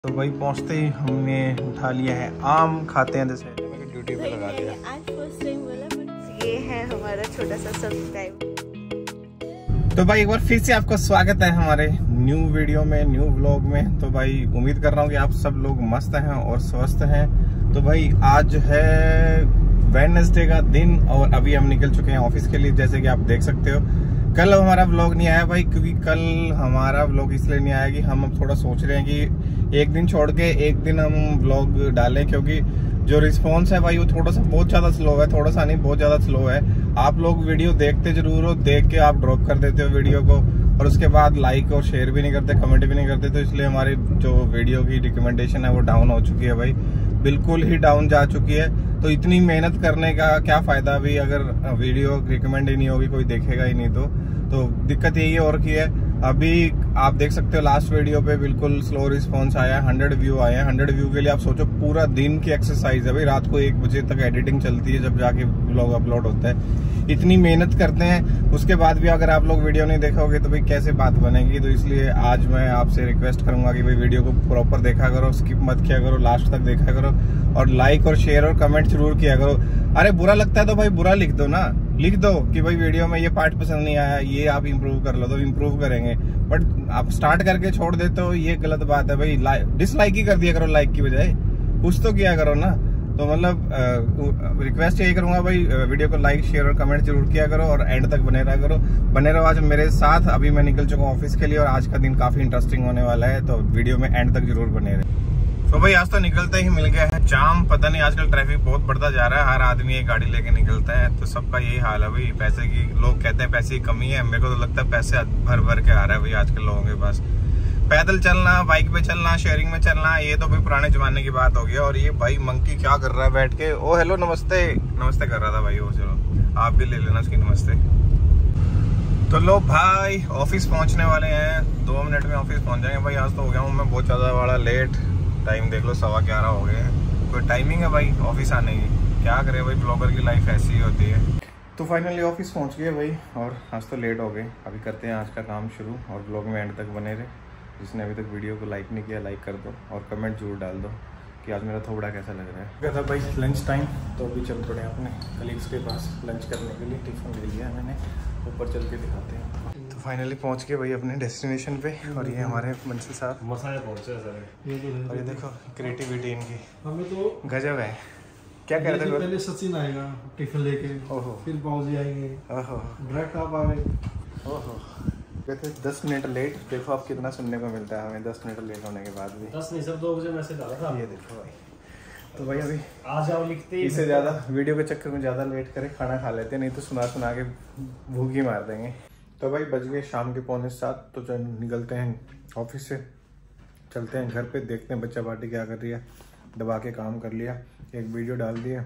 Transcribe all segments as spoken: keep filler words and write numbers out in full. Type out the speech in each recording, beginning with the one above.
तो भाई पहुंचते ही हमने उठा लिया है आम, खाते हैं जैसे ड्यूटी पे लगा दिया। आज फर्स्ट टाइम बोला, बट ये है हमारा छोटा सा सब्सक्राइब। तो भाई एक बार फिर से आपका स्वागत है हमारे न्यू वीडियो में, न्यू व्लॉग में। तो भाई उम्मीद कर रहा हूँ कि आप सब लोग मस्त हैं और स्वस्थ हैं। तो भाई आज है वेडनेसडे का दिन और अभी हम निकल चुके हैं ऑफिस के लिए, जैसे कि आप देख सकते हो। कल हमारा व्लॉग नहीं आया भाई, क्योंकि कल हमारा व्लॉग इसलिए नहीं आया कि हम अब थोड़ा सोच रहे हैं कि एक दिन छोड़ के एक दिन हम व्लॉग डालें, क्योंकि जो रिस्पॉन्स है भाई वो थोड़ा सा बहुत ज्यादा स्लो है, थोड़ा सा नहीं बहुत ज्यादा स्लो है। आप लोग वीडियो देखते जरूर हो, देख के आप ड्रॉप कर देते हो वीडियो को और उसके बाद लाइक और शेयर भी नहीं करते, कमेंट भी नहीं करते। तो इसलिए हमारी जो वीडियो की रिकमेंडेशन है वो डाउन हो चुकी है भाई, बिल्कुल ही डाउन जा चुकी है। तो इतनी मेहनत करने का क्या फायदा भी अगर वीडियो रिकमेंड ही नहीं होगी, कोई देखेगा ही नहीं। तो तो दिक्कत यही और की है। अभी आप देख सकते हो लास्ट वीडियो पे बिल्कुल स्लो रिस्पांस आया है, हंड्रेड व्यू आए हैं। हंड्रेड व्यू के लिए आप सोचो पूरा दिन की एक्सरसाइज है भाई, रात को एक बजे तक एडिटिंग चलती है जब जाके व्लॉग अपलोड होता है। इतनी मेहनत करते हैं, उसके बाद भी अगर आप लोग वीडियो नहीं देखोगे तो भाई कैसे बात बनेगी। तो इसलिए आज मैं आपसे रिक्वेस्ट करूंगा कि भाई वीडियो को प्रॉपर देखा करो, स्किप मत किया करो, लास्ट तक देखा करो और लाइक और शेयर और कमेंट जरूर किया करो। अरे बुरा लगता है तो भाई बुरा लिख दो ना, लिख दो कि भाई वीडियो में ये पार्ट पसंद नहीं आया, ये आप इम्प्रूव कर लो, तो इम्प्रूव करेंगे। बट आप स्टार्ट करके छोड़ देते हो, ये गलत बात है भाई। डिसलाइक ही कर दिया करो लाइक की बजाय, कुछ तो किया करो ना। तो मतलब रिक्वेस्ट यही करूंगा भाई, वीडियो को लाइक शेयर और कमेंट जरूर किया करो और एंड तक बने रहा करो। बने रहो आज मेरे साथ। अभी मैं निकल चुका हूँ ऑफिस के लिए और आज का दिन काफी इंटरेस्टिंग होने वाला है, तो वीडियो में एंड तक जरूर बने रहे। तो भाई आज तो निकलते ही मिल गया है जाम। पता नहीं आजकल ट्रैफिक बहुत बढ़ता जा रहा है, हर आदमी एक गाड़ी लेके निकलता है। तो सबका यही हाल है भाई, पैसे की, लोग कहते हैं पैसे की कमी है, मेरे को तो लगता है पैसे भर भर के आ रहा है भाई आजकल लोगों के पास। पैदल चलना, बाइक पे चलना, शेयरिंग में चलना, ये तो भाई पुराने जमाने की बात हो गई। और ये भाई मंकी क्या कर रहा है बैठ के? ओ हेलो, नमस्ते नमस्ते कर रहा था भाई वो। चलो आप भी ले लेना उसकी नमस्ते। तो लो भाई ऑफिस पहुंचने वाले हैं, दो मिनट में ऑफिस पहुंच जाएंगे भाई। आज तो हो गया हूँ मैं बहुत ज्यादा बड़ा लेट, टाइम देख लो सवा ग्यारह हो गए हैं। कोई टाइमिंग है भाई ऑफिस आने की, क्या करे भाई, ब्लॉगर की लाइफ ऐसी ही होती है। तो फाइनली ऑफिस पहुंच गए भाई और आज तो लेट हो गए। अभी करते हैं आज का काम शुरू और ब्लॉग में एंड तक बने रहे। जिसने अभी तक वीडियो को लाइक नहीं किया लाइक कर दो और कमेंट जरूर डाल दो कि आज मेरा थोड़ा कैसा लग रहा है। क्या था भाई लंच टाइम, तो अभी चल पड़े अपने कलीग्स के पास लंच करने के लिए। टिफिन ले लिया मैंने, ऊपर चल के दिखाते हैं। तो फाइनली पहुंच गए भाई अपने डेस्टिनेशन पे और ये हमारे मंसिल साहब मसाले पहुंचे सर। और ये देखो क्रिएटिविटी इनकी हमें तो गजब है। क्या कह रहे थे? पहले सचिन आएगा टिफिन लेके, ओहो, फिर बाबूजी आएंगे, ओहो डायरेक्ट आप आए, ओहो कहते दस मिनट लेट। देखो आप कितना सुनने को मिलता है हमें दस मिनट लेट होने के बाद भी। दस नहीं सब दो बजे मैसेज डाला था। ये देखो भाई, तो भाई अभी आ जाओ लिखते ही, इससे ज्यादा वीडियो के चक्कर में ज्यादा लेट करे खाना खा लेते, नहीं तो सुना सुना के भूखी मार देंगे। तो भाई बज गए शाम के पौने सात, तो चल निकलते हैं ऑफिस से, चलते हैं घर पे, देखते हैं बच्चा पार्टी क्या कर रही है। दबा के काम कर लिया, एक वीडियो डाल दिया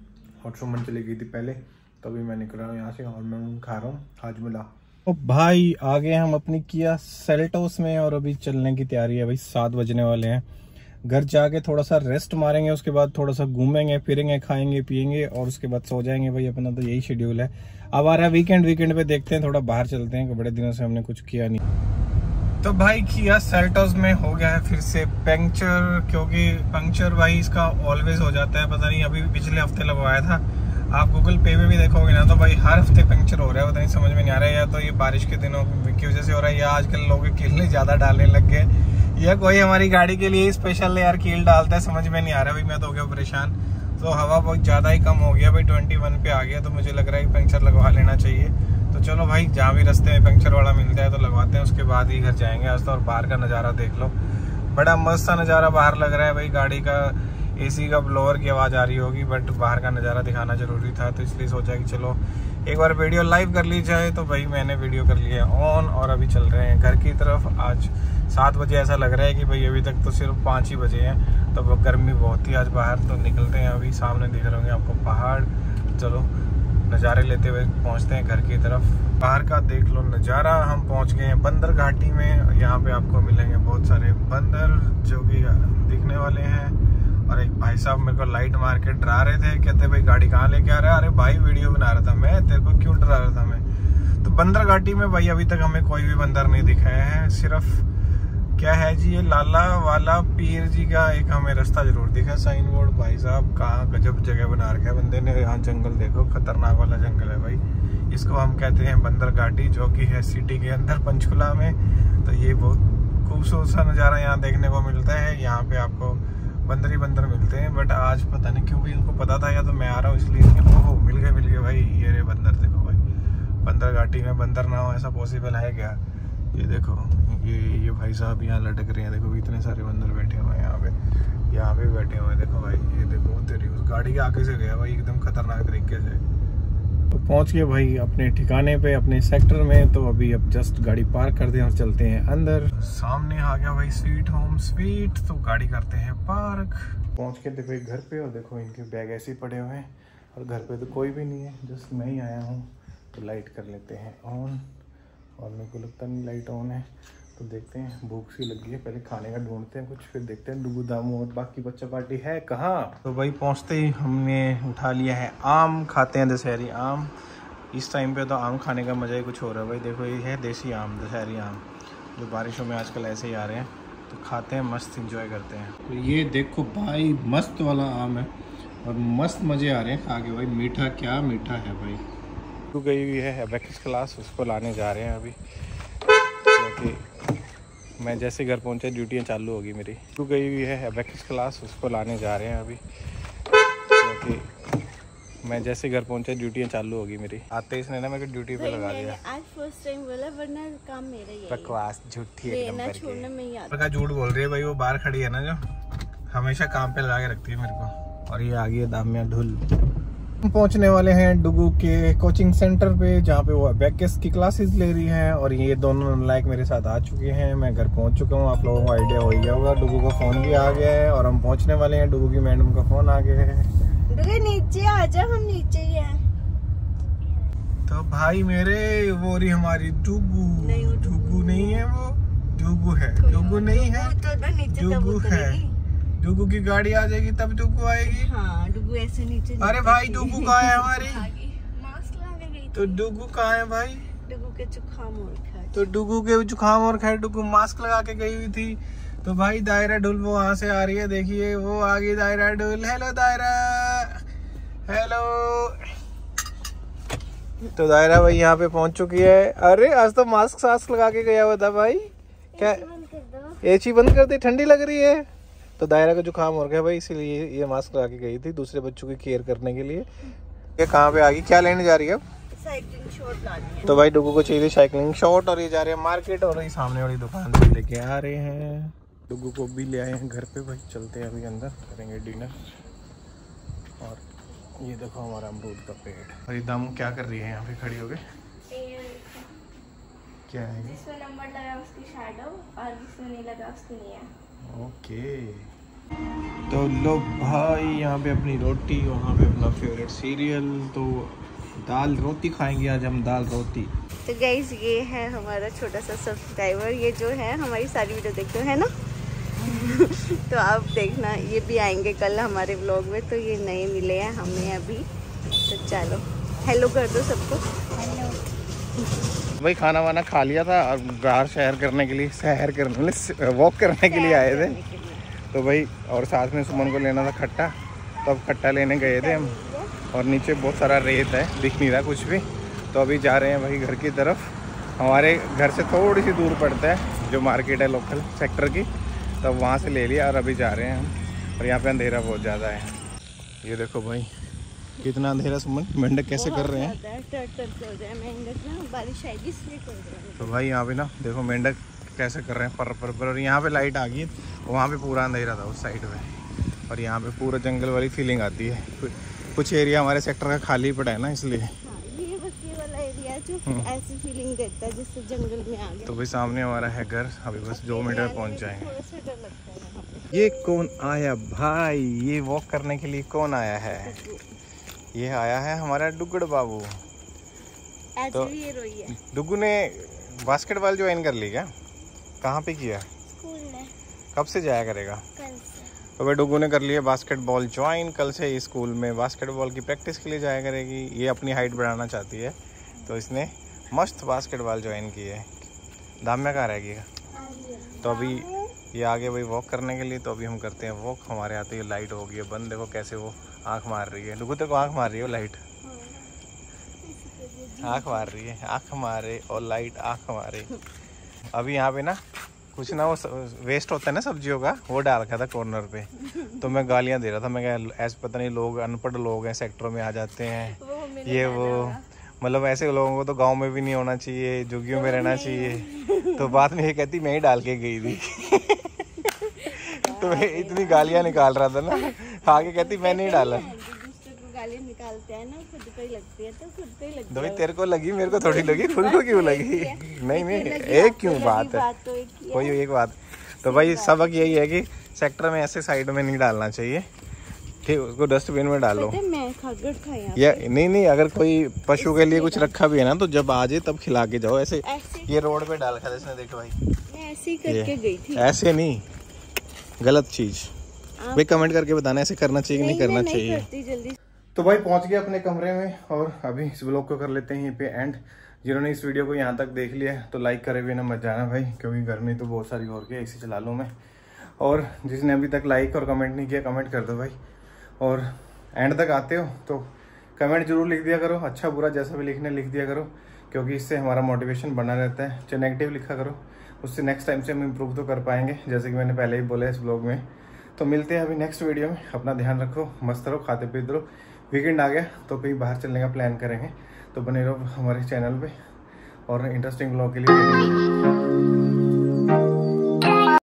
और सुमन चली गई थी पहले, तो अभी मैं निकल रहा हूँ यहाँ से और मैं खा रहा हूँ हाजमिला। तो भाई आ गए हम अपनी किया सेल्टोस में और अभी चलने की तैयारी है भाई। सात बजने वाले हैं, घर जाके थोड़ा सा रेस्ट मारेंगे, उसके बाद थोड़ा सा घूमेंगे फिरेंगे, खाएंगे पियेंगे और उसके बाद सो जाएंगे भाई। अपना तो यही शेड्यूल है। अब आ रहा है वीकेंड, वीकेंड पे देखते हैं थोड़ा बाहर चलते हैं, बड़े दिनों से हमने कुछ किया नहीं। तो भाई किया सेल्टोस में हो गया है फिर से पंक्चर, क्योंकि पंक्चर भाई इसका ऑलवेज हो जाता है। पता नहीं अभी पिछले हफ्ते लगवाया था, आप गूगल पे पे भी देखोगे ना तो भाई हर हफ्ते पंक्चर हो रहा है। पता नहीं समझ में नहीं आ रहा है, या तो ये बारिश के दिनों की वजह से हो रहा है, या आजकल लोग कील ज्यादा डालने लग गए, या कोई हमारी गाड़ी के लिए स्पेशल यार कील डालता है, समझ में नहीं आ रहा भाई। मैं तो हो गया परेशान। तो हवा बहुत ज्यादा ही कम हो गया भाई, ट्वेंटी वन पे आ गया, तो मुझे लग रहा है कि पंक्चर लगवा लेना चाहिए। तो चलो भाई जहाँ भी रास्ते में पंक्चर वाला मिलता है तो लगवाते हैं, उसके बाद ही घर जाएंगे आज तो। और बाहर का नज़ारा देख लो, बड़ा मस्त सा नज़ारा बाहर लग रहा है भाई। गाड़ी का एसी का ब्लोअर की आवाज़ आ रही होगी, बट बाहर का नज़ारा दिखाना जरूरी था, तो इसलिए सोचा कि चलो एक बार वीडियो लाइव कर ली जाए। तो भाई मैंने वीडियो कर लिया ऑन और अभी चल रहे हैं घर की तरफ। आज सात बजे ऐसा लग रहा है कि भाई अभी तक तो सिर्फ पाँच ही बजे हैं, तो गर्मी बहुत ही आज बाहर। तो निकलते हैं अभी, सामने दिख रहे होंगे आपको पहाड़। चलो नज़ारे लेते हुए पहुंचते हैं घर की तरफ। बाहर का देख लो नज़ारा। हम पहुंच गए हैं बंदर घाटी में। यहाँ पे आपको मिलेंगे बहुत सारे बंदर जो कि दिखने वाले हैं। और एक भाई साहब मेरे को लाइट मार के डरा रहे थे, कहते भाई गाड़ी कहाँ लेके आ रहा है? अरे भाई वीडियो बना रहा था मैं, तेरे को क्यों डरा रहा था मैं? तो बंदर घाटी में भाई अभी तक हमें कोई भी बंदर नहीं दिखाया है, सिर्फ क्या है जी, ये लाला वाला पीर जी का एक हमें रास्ता जरूर दिखा साइन बोर्ड। भाई साहब कहाँ गजब जगह बना रखा है बंदे ने। यहाँ जंगल देखो, खतरनाक वाला जंगल है भाई। इसको हम कहते हैं बंदर घाटी, जो कि है सिटी के अंदर पंचकुला में। तो ये बहुत खूबसूरत सा नज़ारा यहाँ देखने को मिलता है। यहाँ पे आपको बंदर ही बंदर मिलते हैं, बट आज पता नहीं क्यों भी इनको पता था या तो मैं आ रहा हूँ इसलिए। ओहो मिल गए मिल गए भाई। ये रे बंदर देखो भाई, बंदर घाटी में बंदर ना हो ऐसा पॉसिबल है क्या? ये देखो, ये ये भाई साहब यहाँ लटक रहे हैं। देखो इतने सारे बंदर बैठे हुए हैं यहाँ पे, यहाँ पे बैठे हुए हैं। देखो भाई, ये देखो तेरी उस गाड़ी के आगे से गया भाई एकदम खतरनाक तरीके से। तो पहुँच गए भाई अपने ठिकाने पे, अपने सेक्टर में। तो अभी अब जस्ट गाड़ी पार्क करते हैं और चलते हैं अंदर। सामने आ गया भाई स्वीट होम स्वीट। तो गाड़ी करते हैं पार्क। पहुँच के देखो एक घर पे, और देखो इनके बैग ऐसे ही पड़े हुए हैं और घर पे तो कोई भी नहीं है, जस्ट मैं ही आया हूँ। तो लाइट कर लेते हैं ऑन, और मेरे को लगता नहीं लाइट ऑन है। तो देखते हैं, भूख सी लगी है, पहले खाने का ढूंढते हैं कुछ, फिर देखते हैं डुगू दामू और बाकी बच्चा पार्टी है कहाँ। तो भाई पहुँचते ही हमने उठा लिया है आम, खाते हैं दशहरी आम। इस टाइम पे तो आम खाने का मज़ा ही कुछ हो रहा है भाई। देखो ये है देसी आम, दशहरी आम, जो बारिशों में आजकल ऐसे ही आ रहे हैं। तो खाते हैं, मस्त इंजॉय करते हैं। तो ये देखो भाई मस्त वाला आम है और मस्त मज़े आ रहे हैं खा के भाई। मीठा क्या मीठा है भाई। तो गई हुई है अबैकस क्लास, उसको लाने जा रहे हैं अभी, क्योंकि मैं जैसे घर पहुंचे ड्यूटियां चालू होगी मेरी। तो गई हुई है अबैकस क्लास, उसको लाने जा रहे हैं अभी, क्योंकि मैं जैसे घर पहुंचे ड्यूटियां चालू होगी मेरी। आते ही इसने ना मेरे को ड्यूटी पे लगा दिया। आज फर्स्ट टाइम बोला, वरना काम मेरा ही है। बकवास झूठी एकदम करके। छोड़ना मैं ही आता। का झूठ बोल रही है भाई। वो बाहर खड़ी है ना, जो हमेशा काम पे लगा के रखती है मेरे को। और ये आ गई है दामिया ढुल। हम पहुंचने वाले हैं डुगू के कोचिंग सेंटर पे, जहाँ पे वो अबैकस की क्लासेस ले रही है। और ये दोनों लाइक मेरे साथ आ चुके हैं। मैं घर पहुंच चुका हूँ, आप लोगों को आइडिया हो गया होगा। डुगू का फोन भी आ गया है और हम पहुंचने वाले हैं। डुगू की मैडम का फोन आ गया है। डुगू नीचे आ जा, हम नीचे ही हैं। तो भाई मेरे, वो रही हमारी डुगू। डुगू नहीं है वो, डुगू है। डुगू नहीं है, डुगू है। डुगू की गाड़ी आ जाएगी तब डुगू आएगी। हाँ, डुगू ऐसे नीचे। अरे भाई डुगू कहाँ है हमारी? मास्क लगा गई। तो डुगू कहाँ है भाई? डुगू के जुकाम और खाए। तो डुगू के जुकाम और खैर डुगू मास्क लगा के गई हुई थी। तो भाई दायरा ढुल वो वहां से आ रही है, देखिए वो आ गई दायरा ढुल। हेलो दायरा, हेलो। तो दायरा भाई यहाँ पे पहुंच चुकी है। अरे आज तो मास्क सास्क लगा के गया हुआ था भाई। क्या एसी बंद कर दी, ठंडी लग रही है। तो दायरा का जुकाम हो गया भाई, इसीलिए ये मास्क लगा के गई थी दूसरे बच्चों की केयर करने के लिए। ये कहाँ पे आ गई, क्या लेने जा रही है अब? साइकिलिंग शॉट लानी है। तो भाई डुगू को चाहिए साइकिलिंग शॉट, और ये जा रहे हैं मार्केट, और ये सामने वाली दुकान से लेके आ रहे हैं। डुगू को भी ले आए हैं घर पे भाई। चलते हैं अभी अंदर, करेंगे डिनर। और ये देखो हमारा अमरूद का पेड़। और ये दामू क्या कर रही है यहाँ पे खड़ी हो गई? क्या है? जिसमें नंबर लगा उसकी शैडो, और जिसमें नहीं लगा उसकी नहीं है। ओके। तो लो भाई यहाँ पे अपनी रोटी, वहाँ पे अपना फेवरेट सीरियल। तो दाल रोटी खाएंगे आज हम, दाल रोटी। तो गाइस ये है हमारा छोटा सा सब्सक्राइबर, ये जो है हमारी सारी वीडियो देखते है ना। तो आप देखना, ये भी आएंगे कल हमारे व्लॉग में। तो ये नए मिले हैं हमें अभी। तो चलो हेलो कर दो सबको। हेलो भाई। खाना वाना खा लिया था और बाहर शहर करने के लिए, सैर करने वॉक करने के लिए आए थे। तो भाई और साथ में सुमन को लेना था खट्टा, तो अब खट्टा लेने गए थे हम। और नीचे बहुत सारा रेत है, दिख नहीं रहा कुछ भी। तो अभी जा रहे हैं भाई घर की तरफ। हमारे घर से थोड़ी सी दूर पड़ता है जो मार्केट है लोकल सेक्टर की, तो वहाँ से ले लिया और अभी जा रहे हैं हम। और यहाँ पे अंधेरा बहुत ज़्यादा है। ये देखो भाई कितना अंधेरा। सुमन मेंढक कैसे कर रहे हैं? बारिश आएगी इसलिए कर रहे हैं। तो भाई यहाँ पे ना देखो मेंढक कैसे कर रहे हैं, पर पर पर। और यहाँ पे लाइट आ गई, वहाँ पे पूरा अंधेरा था उस साइड में। और यहाँ पे पूरा जंगल वाली फीलिंग आती है। कुछ एरिया हमारे सेक्टर का खाली पड़ा है ना, इसलिए। हाँ, ये बस ये वाला एरिया जो ऐसी फीलिंग देता है जिससे जंगल में आ गए। तो भाई सामने हमारा है घर, अभी बस दो मिनट में पहुँच जाएंगे। ये कौन आया भाई? ये वॉक करने के लिए कौन आया है? ये आया है हमारा डुगड़ बाबू। तो डुगू ने बास्केटबॉल ज्वाइन कर ली क्या? कहाँ पे किया? स्कूल में। कब से जाया करेगा? कल से। तो भाई डुगू ने कर लिया बास्केटबॉल ज्वाइन। कल से स्कूल में बास्केटबॉल की प्रैक्टिस के लिए जाया करेगी। ये अपनी हाइट बढ़ाना चाहती है, तो इसने मस्त बास्केटबॉल ज्वाइन की है। दामिया कहाँ रहेगी? तो अभी ये आगे भाई वॉक करने के लिए, तो अभी हम करते हैं वॉक। हमारे आते ही लाइट हो गई है बंद, देखो कैसे वो आंख मार रही है। डुगू तेरे को आंख मार रही है वो लाइट, आंख मार रही है, आंख मारे और लाइट आंख मारे। अभी यहाँ पे ना कुछ ना वो वेस्ट होता है ना सब्जियों का, वो डाल रखा था कॉर्नर पे, तो मैं गालियाँ दे रहा था। मैं क्या ऐसे पता नहीं लोग अनपढ़ लोग हैं, सेक्टरों में आ जाते हैं ये वो, मतलब ऐसे लोगों को तो गांव में भी नहीं होना चाहिए, झुग्गियों में रहना चाहिए। तो बाद में ये कहती मैं ही डाल के गई थी। तो इतनी गालियाँ निकाल रहा था ना, आगे कहती मैं नहीं डाला। गालियाँ निकालते हैं ना, खुद को ही लगती है तो खुद को ही लगती है। है। तेरे को लगी, मेरे को थोड़ी लगी, खुद को क्यों लगी? नहीं नहीं, एक क्यों बात है, कोई एक बात। तो भाई सबक यही है कि सेक्टर में ऐसे साइड में नहीं डालना चाहिए, ठीक, उसको डस्टबिन में डालो। मैं खागड़ खाया या नहीं नहीं, अगर कोई पशु के लिए कुछ रखा भी है ना, तो जब आ जाए तब खिला के जाओ। ऐसे ये रोड पे डाल खा इसने, देखो भाई मैं ऐसे ही करके गई थी। ऐसे नहीं, गलत चीज भाई कमेंट करके बताना ऐसे करना चाहिए कि नहीं करना चाहिए। जल्दी। तो भाई पहुंच गए अपने कमरे में, और अभी इस व्लॉग को कर लेते हैं यहीं पे एंड। जिन्होंने इस वीडियो को यहाँ तक देख लिया है तो लाइक करे हुए ना मत जाना भाई, क्योंकि गर्मी तो बहुत सारी हो रही है, एसी चला लूँ मैं। और जिसने अभी तक लाइक और कमेंट नहीं किया, कमेंट कर दो भाई। और एंड तक आते हो तो कमेंट जरूर लिख दिया करो, अच्छा बुरा जैसा भी लिखने लिख दिया करो, क्योंकि इससे हमारा मोटिवेशन बना रहता है। चाहे नेगेटिव लिखा करो, उससे नेक्स्ट टाइम से हम इम्प्रूव तो कर पाएंगे, जैसे कि मैंने पहले ही बोला इस ब्लॉग में। तो मिलते हैं अभी नेक्स्ट वीडियो में। अपना ध्यान रखो, मस्त रहो, खाते पीते रहो। वीकेंड आ गया तो कहीं बाहर चलने का प्लान करेंगे, तो बने रहो हमारे चैनल पे और इंटरेस्टिंग ब्लॉग के लिए।